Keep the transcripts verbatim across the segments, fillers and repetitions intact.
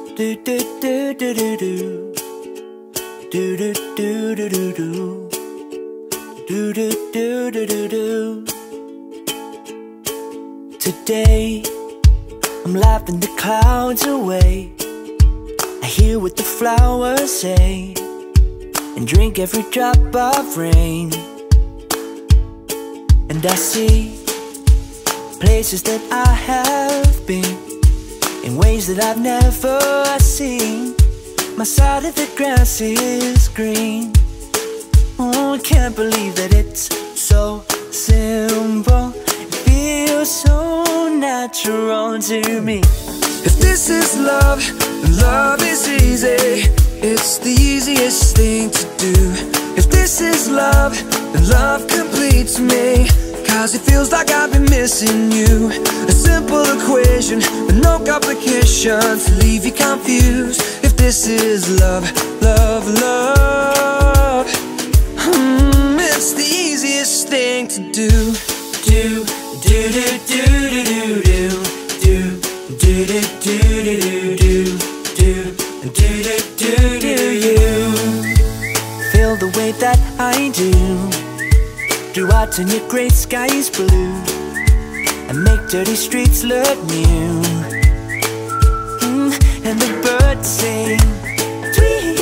Do do do do do do. Do do do do do do. Do do do do do do. Today I'm laughing the clouds away. I hear what the flowers say and drink every drop of rain. And I see places that I have been in ways that I've never seen. My side of the grass is green. Oh, I can't believe that it's so simple. It feels so natural to me. If this is love, then love is easy. It's the easiest thing to do. If this is love, then love completes me. Cause it feels like I've been missing you. A simple equation with no complications to leave you confused. If this is love, love, love, hmm, it's the easiest thing to do. Do, do, do, do, do, do, do. Do, do, do, do, do, do. Do, do, do, do, do, you. Feel the way that I do. Do I turn your gray skies blue and make dirty streets look new? Mm, and the birds sing tweet,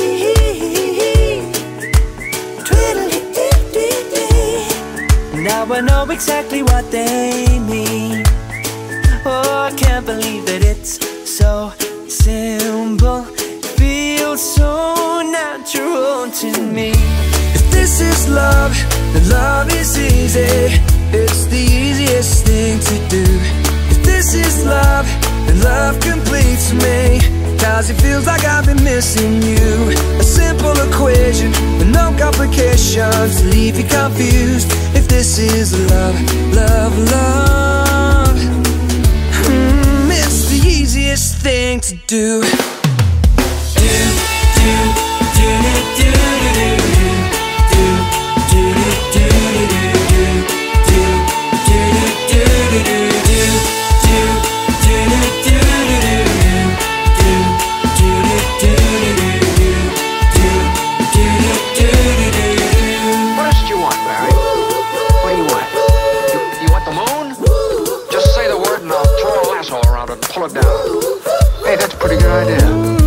tweedledee. Now I know exactly what they mean. Oh, I can't believe that it's so simple. Feels so natural to me. If this is love, then love is easy. It's the easiest thing to do. If this is love, then love completes me. Cause it feels like I've been missing you. A simple equation with no complications to leave you confused. If this is love, love, love, hmm, it's the easiest thing to do. Do, do, do, do, do, do, do. Pull it down. Hey, that's a pretty good idea.